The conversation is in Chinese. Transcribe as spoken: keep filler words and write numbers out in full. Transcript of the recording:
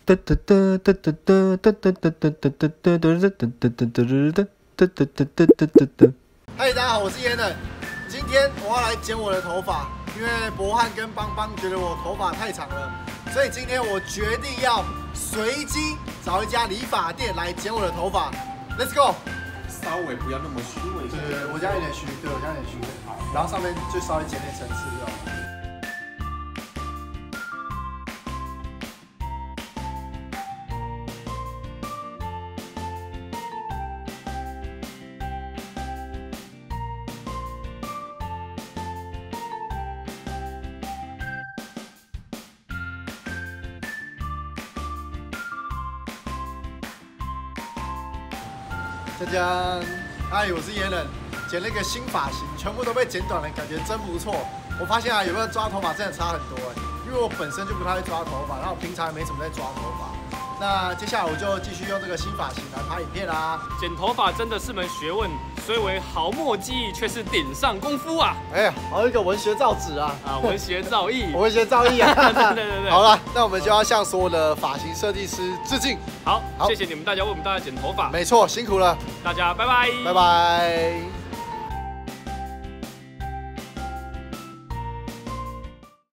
嗨，大家好，我是耶能。今天我要来剪我的头发，因为博翰跟邦邦觉得我头发太长了，所以今天我决定要随机找一家理发店来剪我的头发。Let's go。 稍微不要那么虚。 对对对，我家有点虚，对我家有点虚。好，然后上面就稍微剪点层次就好。大家，嗨，我是耶能，剪了一个新发型，全部都被剪短了，感觉真不错。我发现啊，有没有抓头发真的差很多哎，因为我本身就不太会抓头发，然后我平常也没怎么在抓头发。那接下来我就继续用这个新发型来拍影片啦。 剪头发真的是门学问，虽为毫墨技艺，却是顶上功夫啊！ 哎呀，好一个文学造纸啊！ 啊，文学造诣， 文学造诣啊！ 对对对对。 好了，那我们就要向所有的发型设计师致敬。 好，好谢谢你们大家为我们大家剪头发。 没错，辛苦了， 大家拜拜， 拜拜。